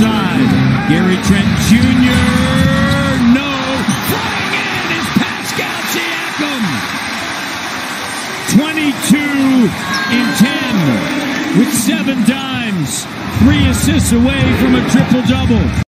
side. Gary Trent Jr. No. Flying in is Pascal Siakam. 22 in 10 with 7 dimes. 3 assists away from a triple-double.